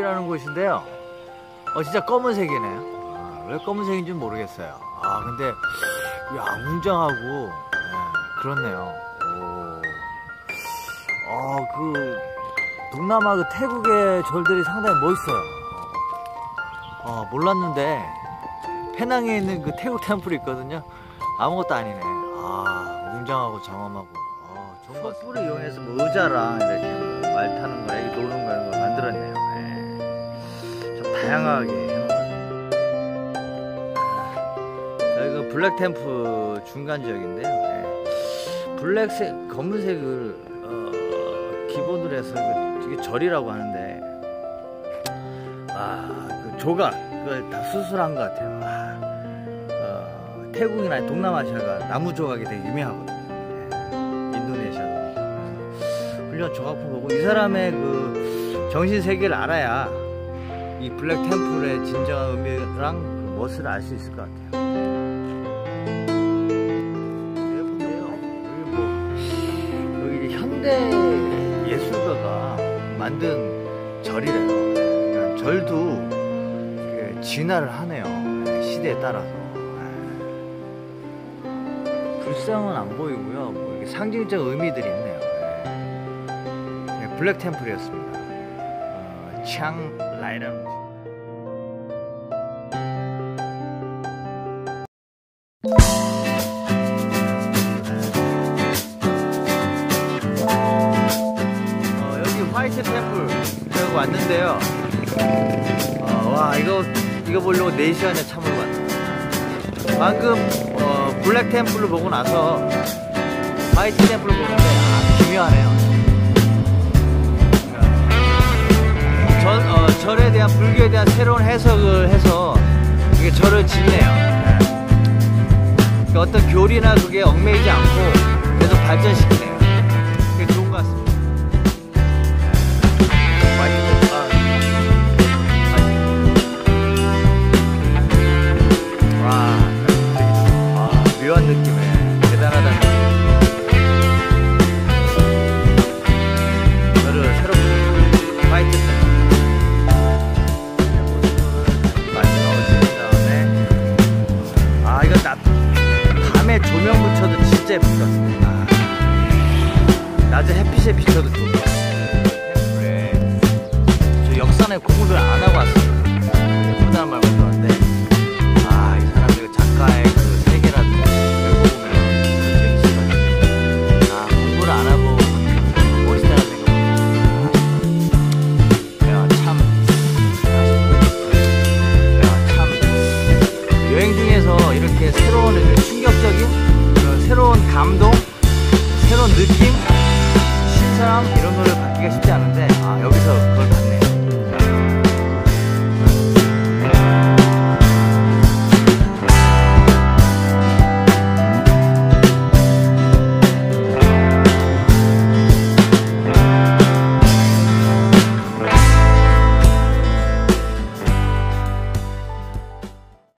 템플이라는 곳인데요. 진짜 검은색이네요. 왜 검은색인지 모르겠어요. 근데 웅장하고 그렇네요. 그 동남아 그 태국의 절들이 상당히 멋있어요. 몰랐는데 페낭에 있는 그 태국 템플이 있거든요. 아무것도 아니네. 웅장하고 장엄하고. 촛불을 이용해서 뭐 의자랑 이렇게 뭐 말 타는 거, 애기 노는 거 이런 걸 만들었네요. 좀 다양하게 해놓은 거. 여기가 블랙 템플 중간 지역인데요. 블랙색, 검은색을 기본으로 해서 이게 절이라고 하는데, 그 조각, 그걸 다 수술한 것 같아요. 태국이나 동남아시아가 나무 조각이 되게 유명하거든요. 인도네시아도. 훌륭한 조각품 보고 이 사람의 그 정신 세계를 알아야 이 블랙 템플의 진정한 의미랑 그 멋을 알 수 있을 것 같아요. 여기 현대 예술가가 만든 절이래요. 그러니까 절도 진화를 하네요. 시대에 따라서. 불상은 안 보이고요. 뭐 이렇게 상징적 의미들이 있네요. 블랙 템플이었습니다. 치앙라이라는 곳. 여기 화이트 템플이라고 왔는데요. 와, 이거 보려고 4시간에 참으러 왔네요. 방금 블랙 템플을 보고 나서 화이트 템플을 보는데 기묘하네요. 절에 대한, 불교에 대한 새로운 해석을 해서 이게 절을 짓네요. 그러니까 어떤 교리나 그게 얽매이지 않고 계속 발전시키네요. 그게 좋은 것 같습니다. 묘한 느낌에 대단하다는 저를 새롭게 화이트 템플 많이 넣어준 다음에 이거 밤에 조명 붙여도 진짜 예쁠 것 같습니다. 낮에 햇빛에 비춰도 좋을 것 같아요. 템플에 저 역산의 공부를 안 하고 왔습니다. 예쁘다는 말만 들었는데 이 사람들 작가의 이렇게 새로운 충격적인 새로운 감동, 새로운 느낌